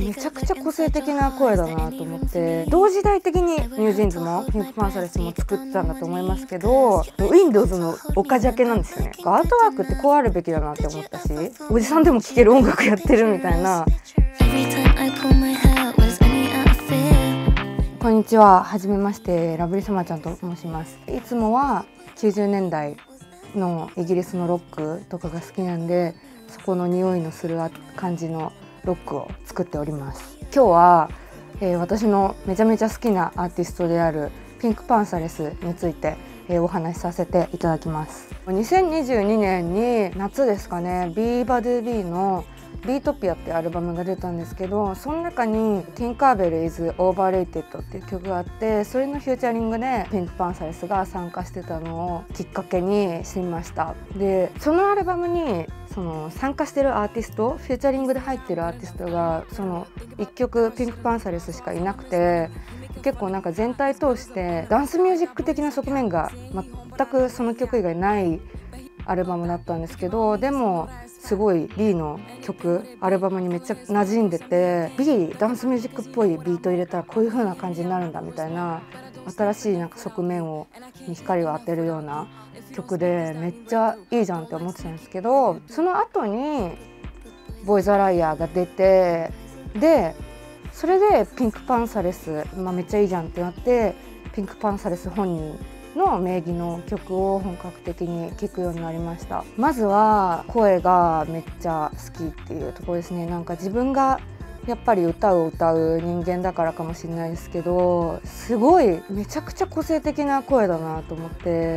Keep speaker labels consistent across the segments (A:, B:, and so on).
A: めちゃくちゃ個性的な声だなと思って、同時代的にニュージーンズもピンクパンサレスも作ってたんだと思いますけど、 Windows のおかじゃけなんですよね。アートワークってこうあるべきだなって思ったし、おじさんでも聴ける音楽やってるみたいな。こんにちは、はじめまして、ラブリーサマちゃんと申します。いつもは90年代のイギリスのロックとかが好きなんで、そこの匂いのする感じのロックを作っております。今日は、私のめちゃめちゃ好きなアーティストであるピンクパンサレスについて、お話しさせていただきます。2022年に夏ですかね、ビーバドゥビーのビートピアってアルバムが出たんですけど、その中にティンカーベル is overrated っていう曲があって、それのフューチャリングでピンクパンサレスが参加してたのをきっかけにしてみました。で、そのアルバムにその参加してるアーティスト、フューチャリングで入ってるアーティストがその1曲ピンクパンサレスしかいなくて、結構なんか全体通してダンスミュージック的な側面が全くその曲以外ないアルバムだったんですけど、でもすごいリーの曲アルバムにめっちゃ馴染んでて、ダンスミュージックっぽいビート入れたらこういう風な感じになるんだみたいな、新しいなんか側面に光を当てるような曲で、めっちゃいいじゃんって思ってたんですけど、その後にボーイズ・ア・ライアーが出て、でそれでピンクパンサレス、めっちゃいいじゃんってなって、ピンクパンサレス本人の名義の曲を本格的に聴くようになりました。まずは声がめっちゃ好きっていうところですね。なんか自分がやっぱり歌を歌う人間だからかもしれないですけど、すごいめちゃくちゃ個性的な声だなと思って、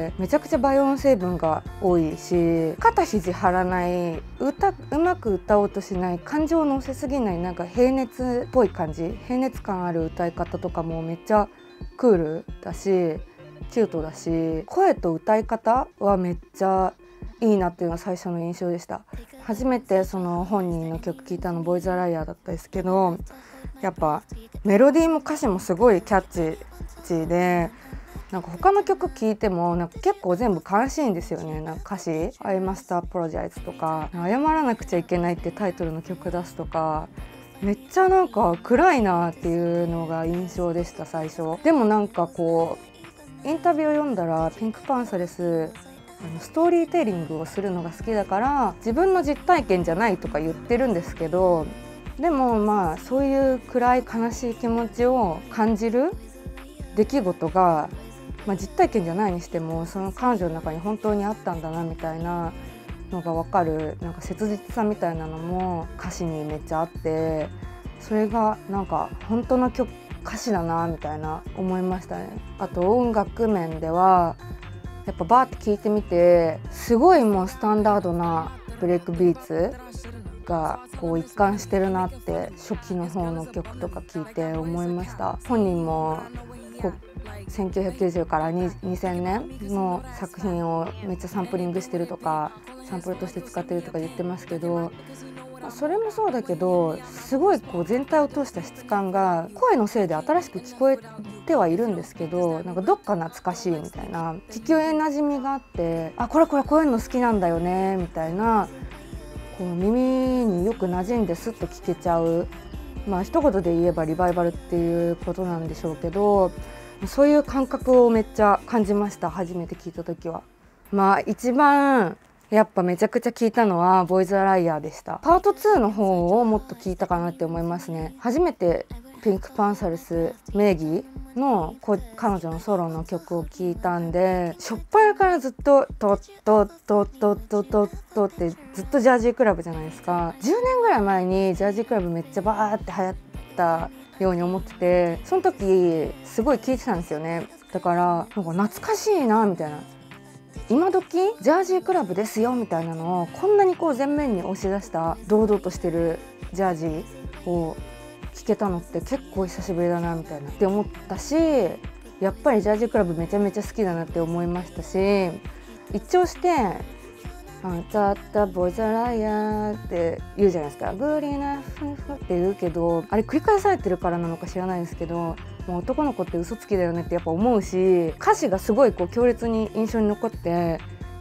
A: めちゃくちゃ倍音成分が多いし、肩肘張らない、うまく歌おうとしない、感情を乗せすぎない、なんか平熱っぽい感じ、平熱感ある歌い方とかもめっちゃクールだしキュートだし、声と歌い方はめっちゃいいなっていうのが最初の印象でした。初めてその本人の曲聴いたのボーイズ・ア・ライアーだったんですけど、やっぱメロディーも歌詞もすごいキャッチーで、なんか他の曲聴いてもなんか結構全部悲しいんですよね。なんか歌詞「I must apologize」とか「謝らなくちゃいけない」ってタイトルの曲出すとか、めっちゃなんか暗いなっていうのが印象でした最初。でもなんかこうインタビューを読んだら、ピンクパンサレスストーリーテリングをするのが好きだから自分の実体験じゃないとか言ってるんですけど、でもそういう暗い悲しい気持ちを感じる出来事が、実体験じゃないにしてもその彼女の中に本当にあったんだなみたいなのが分かる、なんか切実さみたいなのも歌詞にめっちゃあって、それがなんか本当の歌詞だなみたいな思いましたね。あと音楽面ではやっぱバーって聴いてみて、すごいもうスタンダードなブレイクビーツがこう一貫してるなって初期の方の曲とか聴いて思いました。本人も1990から2000年の作品をめっちゃサンプリングしてるとか、サンプルとして使ってるとか言ってますけど、それもそうだけど、すごいこう全体を通した質感が声のせいで新しく聞こえてはいるんですけど、なんかどっか懐かしいみたいな、聞き馴染みがあって、これこういうの好きなんだよねみたいな、こう耳によく馴染んでスッと聞けちゃう、一言で言えばリバイバルっていうことなんでしょうけど、そういう感覚をめっちゃ感じました、初めて聞いた時は。一番やっぱめちゃくちゃ聞いたのはボーイズ・ア・ライアーでした。パート2の方をもっと聞いたかなって思いますね。初めてピンクパンサレス名義の彼女のソロの曲を聴いたんで、初っ端からずっとトットットットットットットってずっとジャージークラブじゃないですか。10年ぐらい前にジャージークラブめっちゃバーって流行ったように思ってて、その時すごい聴いてたんですよね。だからなんか懐かしいなみたいな、今時ジャージークラブですよみたいなのをこんなにこう前面に押し出した堂々としてるジャージーを聴けたのって結構久しぶりだなみたいなって思ったし、やっぱりジャージークラブめちゃめちゃ好きだなって思いましたし、一聴して「ザッタボイザライアー」って言うじゃないですか。グーリーナフフって言うけど、あれ繰り返されてるからなのか知らないですけど、もう男の子って嘘つきだよねってやっぱ思うし、歌詞がすごいこう強烈に印象に残って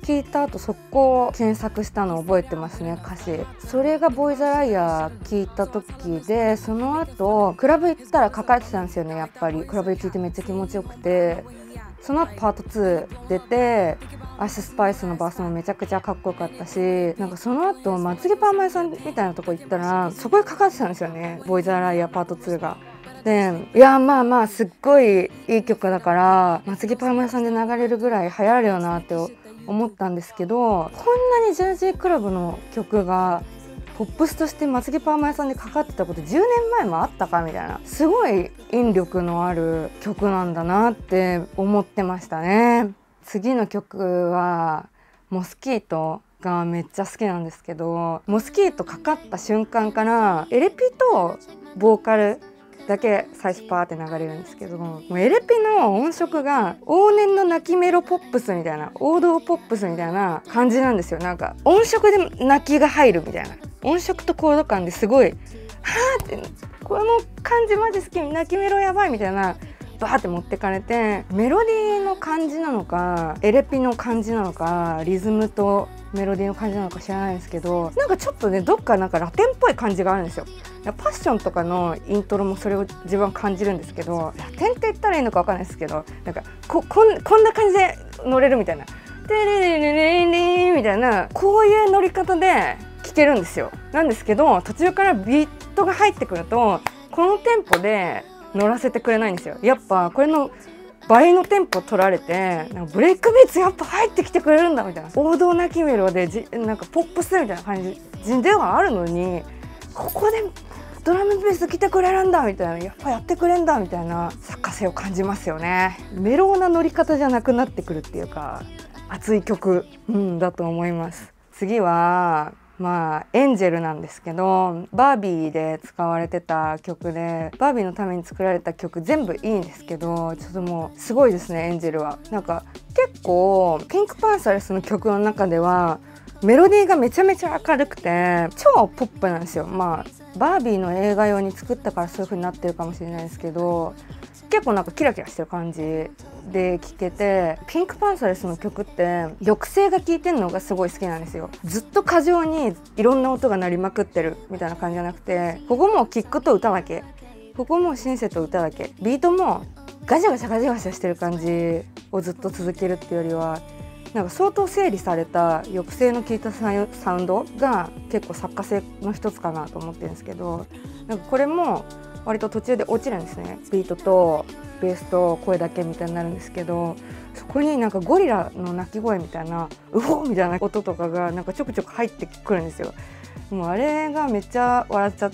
A: 聞いた後速攻検索したの覚えてますね、歌詞。それがボーイズライアー聞いた時で、その後クラブ行ったらかかってたんですよね。やっぱりクラブで聞いてめっちゃ気持ちよくて、その後パート2出てアッシュスパイスのバースもめちゃくちゃかっこよかったし、なんかその後まつげパーマ屋さんみたいなとこ行ったらそこでかかってたんですよね、ボーイズライアーパート2が。で、いやまあまあすっごいいい曲だからまつげパーマ屋さんで流れるぐらい流行るよなって思ったんですけど、こんなにジャージークラブの曲がポップスとしてまつげパーマ屋さんでかかってたこと10年前もあったかみたいな、すごい引力のある曲なんだなって思ってましたね。次の曲はモスキートがめっちゃ好きなんですけど、モスキートかかった瞬間からエレピとボーカルだけ最初パーって流れるんですけど、もうエレピの音色が往年の泣きメロポップスみたいな、王道ポップスみたいな感じなんですよ。なんか音色で泣きが入るみたいな、音色とコード感ですごいはーって、この感じマジ好き、泣きメロやばいみたいなバーって持ってかれて、メロディーの感じなのかエレピの感じなのかリズムとメロディーの感じなのか知らないんですけど、なんかちょっとねどっかなんかラテンっぽい感じがあるんですよ。パッションとかのイントロもそれを自分は感じるんですけど、ラテンって言ったらいいのか分かんないですけど、なんかこんな感じで乗れるみたいな、テレレレレレみたいな、こういう乗り方で聴けるんですよ。なんですけど途中からビートが入ってくるとこのテンポで乗らせてくれないんですよ。やっぱこれの倍のテンポ取られて、なんかブレイクビーツやっぱ入ってきてくれるんだみたいな、王道なキメロでなんかポップスみたいな感じではあるのに、ここでドラムベース来てくれるんだみたいな、やっぱやってくれんだみたいな作家性を感じますよね。メローな乗り方じゃなくなってくるっていうか、熱い曲、だと思います。次はエンジェルなんですけど、バービーで使われてた曲で、バービーのために作られた曲全部いいんですけど、ちょっともうすごいですね、エンジェルは。なんか結構ピンクパンサレスの曲の中ではメロディーがめちゃめちゃ明るくて超ポップなんですよ。バービーの映画用に作ったからそういう風になってるかもしれないですけど、結構なんかキラキラしてる感じで聴けて、ピンクパンサレスの曲って抑制が効いてるのがすごい好きなんですよ。ずっと過剰にいろんな音が鳴りまくってるみたいな感じじゃなくて、ここもキックと歌だけ、ここもシンセと歌だけ、ビートもガチャガチャガチャガチャしてる感じをずっと続けるっていうよりは、なんか相当整理された抑制の効いたサウンドが結構作家性の一つかなと思ってるんですけど、なんかこれも割と途中で落ちるんですね。ビートとベースと声だけみたいになるんですけど、そこになんかゴリラの鳴き声みたいなウホーみたいな音とかがなんかちょくちょく入ってくるんですよ。もうあれがめっちゃ笑っちゃって、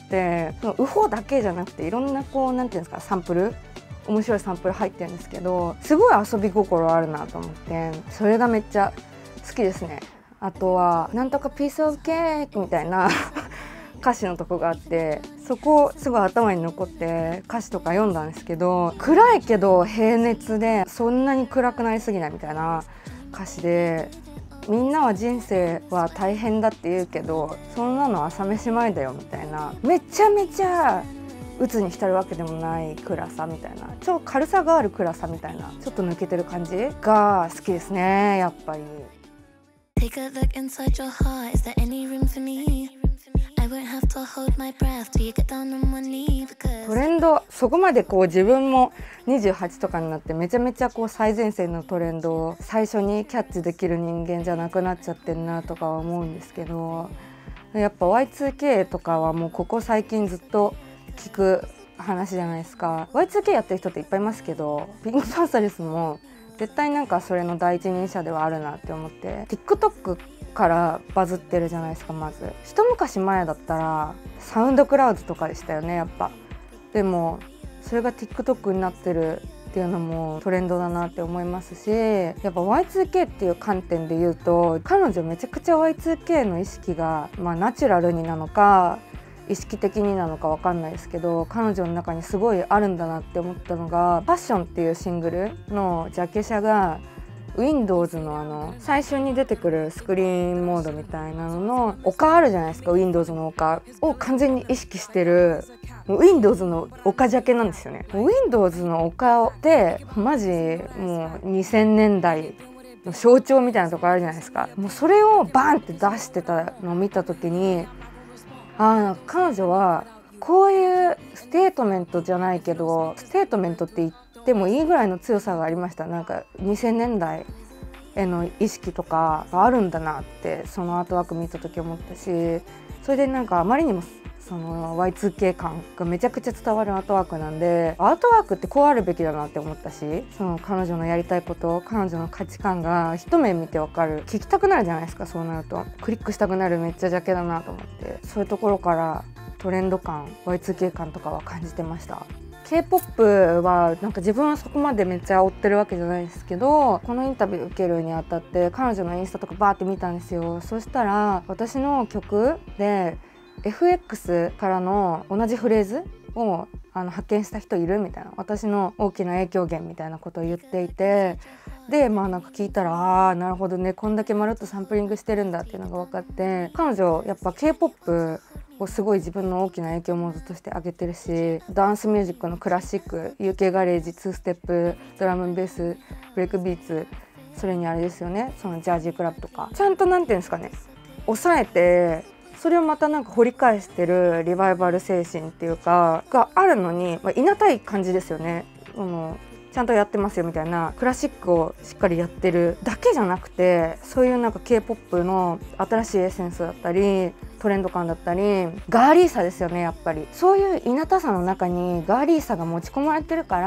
A: そのウホーだけじゃなくていろんなこうなんていうんですか、サンプル、面白いサンプル入ってるんですけど、すごい遊び心あるなと思って、それがめっちゃ好きですね。あとはなんとかピースオブケーキみたいな歌詞のとこがあって、そこすごい頭に残って歌詞とか読んだんですけど、暗いけど平熱でそんなに暗くなりすぎないみたいな歌詞で、みんなは人生は大変だって言うけどそんなの朝飯前だよみたいな、めちゃめちゃ鬱に浸るわけでもない暗さみたいな、超軽さがある暗さみたいな、ちょっと抜けてる感じが好きですね、やっぱり。Take a look inside your heart, is there any room for me? I won't have to hold my breath till you get down on one knee because トレンド、そこまでこう自分も28とかになってめちゃめちゃこう最前線のトレンドを最初にキャッチできる人間じゃなくなっちゃってんなとかは思うんですけど、やっぱ Y2K とかはもうここ最近ずっと聞く話じゃないですか。 Y2K やってる人っていっぱいいますけど、ピンクパンサレスも絶対なんかそれの第一人者ではあるなって思って、 TikTok からバズってるじゃないですか。まず一昔前だったらサウンドクラウドとかでしたよね、やっぱ。でもそれが TikTok になってるっていうのもトレンドだなって思いますし、やっぱ Y2K っていう観点で言うと、彼女めちゃくちゃ Y2K の意識が、ナチュラルになのか意識的になのか分かんないですけど、彼女の中にすごいあるんだなって思ったのが、パッションっていうシングルのジャケ写が Windows の最初に出てくるスクリーンモードみたいなのの丘あるじゃないですか。 Windows の丘を完全に意識してる Windows の丘ジャケなんですよね。 Windows の丘ってマジもう2000年代象徴みたいなとこあるじゃないですか。もうそれをバンって出してたのを見た時に、なんか彼女はこういうステートメントじゃないけど、ステートメントって言ってもいいぐらいの強さがありました。なんか2000年代への意識とかがあるんだなってそのアートワーク見た時思ったし、それでなんかあまりにもその Y2K 感がめちゃくちゃ伝わるアートワークなんで、アートワークってこうあるべきだなって思ったし、その彼女のやりたいこと、彼女の価値観が一目見てわかる。聞きたくなるじゃないですか。そうなるとクリックしたくなる。めっちゃジャケだなと思って、そういうところからトレンド感、 Y2K 感とかは感じてました。K-POP はなんか自分はそこまでめっちゃ追ってるわけじゃないですけど、このインタビュー受けるにあたって彼女のインスタとかバーって見たんですよ。そしたら私の曲で FX からの同じフレーズを発見した人いるみたいな、私の大きな影響源みたいなことを言っていて、でなんか聞いたら、なるほどね、こんだけまるっとサンプリングしてるんだっていうのが分かって、彼女やっぱ K-POPをすごい自分の大きな影響モードとして挙げてるし、ダンスミュージックのクラシック、 UK ガレージ、2ステップ、ドラムベース、ブレイクビーツ、それにあれですよね、そのジャージークラブとかちゃんとなんていうんですかね、抑えて、それをまたなんか掘り返してるリバイバル精神っていうかがあるのに、いなたい感じですよね。ちゃんとやってますよみたいな、クラシックをしっかりやってるだけじゃなくて、そういうなんか K-POP の新しいエッセンスだったりトレンド感だったりガーリーさですよね。やっぱりそういういなたさの中にガーリーさが持ち込まれてるから、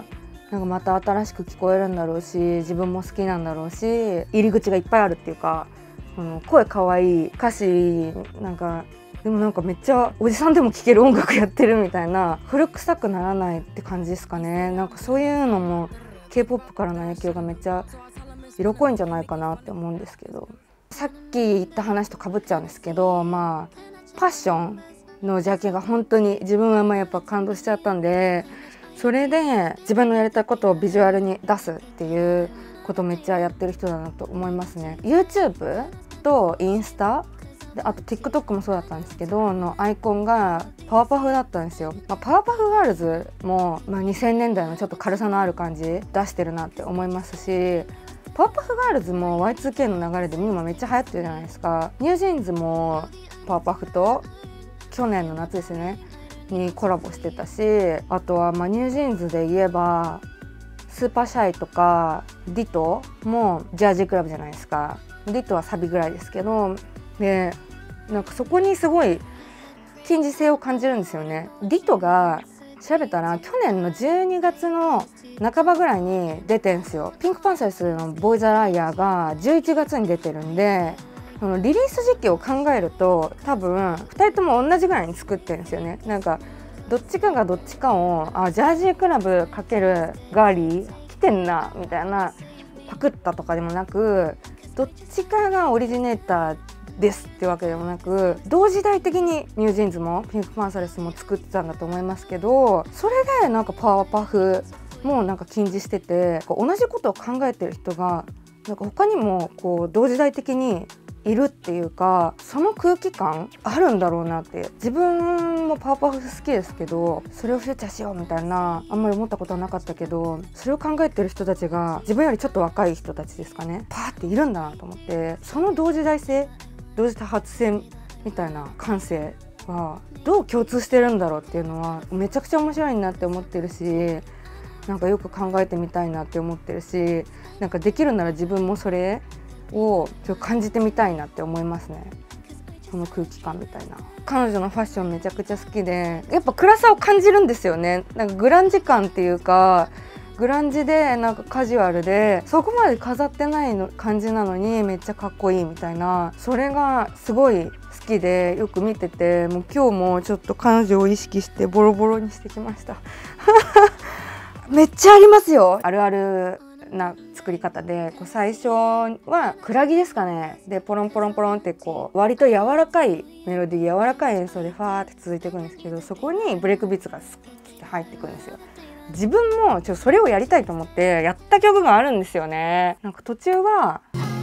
A: なんかまた新しく聞こえるんだろうし、自分も好きなんだろうし、入り口がいっぱいあるっていうか、声かわいい、歌詞なんかでもなんかめっちゃおじさんでも聴ける音楽やってるみたいな、古臭くならないって感じですかね。なんかそういうのも K-POP からの影響がめっちゃ色濃いんじゃないかなって思うんですけど、さっき言った話とかぶっちゃうんですけど、パッションのジャケが本当に自分はやっぱ感動しちゃったんで、それで自分のやりたいことをビジュアルに出すっていうことめっちゃやってる人だなと思いますね。 YouTube とインスタで、あと TikTok もそうだったんですけどのアイコンがパワパフだったんですよ。パワパフガールズも、2000年代のちょっと軽さのある感じ出してるなって思いますし、パワパフガールズも Y2K の流れで今めっちゃ流行ってるじゃないですか。ニュージーンズもパワパフと去年の夏ですねにコラボしてたし、あとはニュージーンズで言えばスーパーシャイとかディトもジャージークラブじゃないですか。ディトはサビぐらいですけど、でなんかそこにすごい近似性を感じるんですよね。ディトが調べたら去年の12月の半ばぐらいに出てんすよ。ピンクパンサーズのボーイズ・ア・ライアーが11月に出てるんで、そのリリース時期を考えると多分2人とも同じぐらいに作ってるんですよね。なんかどっちかがどっちかをジャージークラブ×ガーリー来てんなみたいな、パクったとかでもなく、どっちかがオリジネーターですってわけでもなく、同時代的にニュージーンズもピンクパンサレスも作ってたんだと思いますけど、それでなんかパワーパフもなんか近似してて、同じことを考えてる人がなんか他にも同時代的にいるっていうか、その空気感あるんだろうなって。自分もパワーパフ好きですけど、それをフューチャーしようみたいなあんまり思ったことはなかったけど、それを考えてる人たちが自分よりちょっと若い人たちですかね、パーっているんだなと思って、その同時代性、同時多発性みたいな感性はどう共通してるんだろうっていうのはめちゃくちゃ面白いなって思ってるし、なんかよく考えてみたいなって思ってるし、なんかできるなら自分もそれを感じてみたいなって思いますね。その空気感みたいな。彼女のファッションめちゃくちゃ好きで、やっぱ暗さを感じるんですよね。なんかグランジ感っていうか、グランジでなんかカジュアルでそこまで飾ってないの感じなのにめっちゃかっこいいみたいな、それがすごい好きでよく見てて、もう今日もちょっと彼女を意識してボロボロにしてきましためっちゃありますよ。あるあるな作り方で、最初はクラギですかね、でポロンポロンポロンって割と柔らかいメロディー、柔らかい演奏でファーって続いていくんですけど、そこにブレイクビーツがスッて入ってくるんですよ。自分もそれをやりたいと思ってやった曲があるんですよね。なんか途中は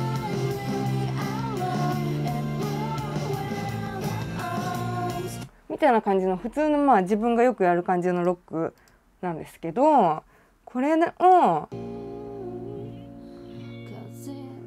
A: みたいな感じの普通の自分がよくやる感じのロックなんですけど、これを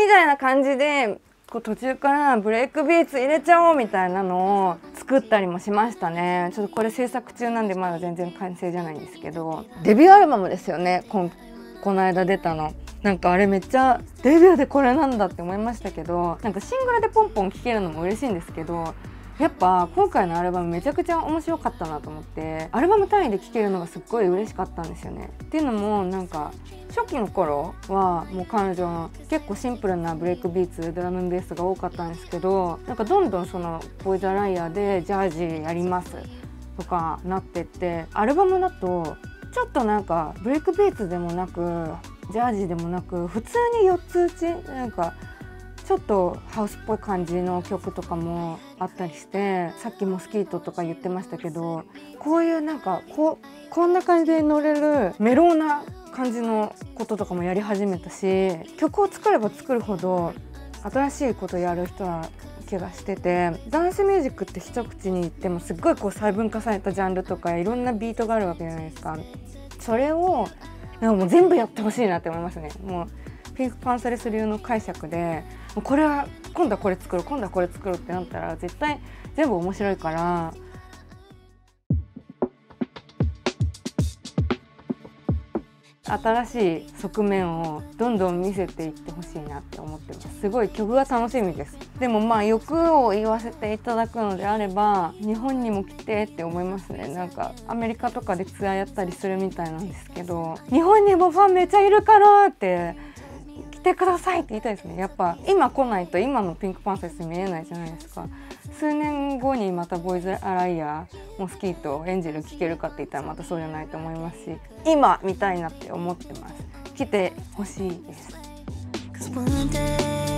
A: たいな感じでこう途中からブレイクビーツ入れちゃおうみたいなのを作ったりもしましたね。ちょっとこれ制作中なんでまだ全然完成じゃないんですけど、デビューアルバムですよね。この間出たのなんかあれめっちゃデビューでこれなんだって思いましたけど、なんかシングルでポンポン聴けるのも嬉しいんですけど、やっぱ今回のアルバムめちゃくちゃ面白かったなと思って、アルバム単位で聴けるのがすっごい嬉しかったんですよね。っていうのもなんか初期の頃はもう彼女の結構シンプルなブレイクビーツドラムンベースが多かったんですけど、なんかどんどんそのボーイズ・アライアでジャージやりますとかなってって、アルバムだとちょっとなんかブレイクビーツでもなくジャージでもなく普通に4つ打ちなんかちょっとハウスっぽい感じの曲とかもあったりして、さっきモスキートとか言ってましたけど、こういうなんかこんな感じで乗れるメローな感じのこととかもやり始めたし、曲を作れば作るほど新しいことやる人な気がしてて、ダンスミュージックって一口に言ってもすっごいこう細分化されたジャンルとかいろんなビートがあるわけじゃないですか。それをなんかもう全部やってほしいなって思いますね。もうピンクパンサレス流の解釈でこれは今度はこれ作ろう今度はこれ作ろうってなったら絶対全部面白いから、新しい側面をどんどん見せていってほしいなって思ってます。すごい曲が楽しみです。でもまあ欲を言わせていただくのであれば日本にも来てって思いますね。なんかアメリカとかでツアーやったりするみたいなんですけど、日本にもファンめっちゃいるからって来てくださいって言いたいですね。やっぱ今来ないと今のピンクパンサレス見えないじゃないですか。数年後にまたボーイズ・アライア、モスキート、エンジェル聴けるかって言ったらまたそうじゃないと思いますし、今見たいなって思ってます。来てほしいです。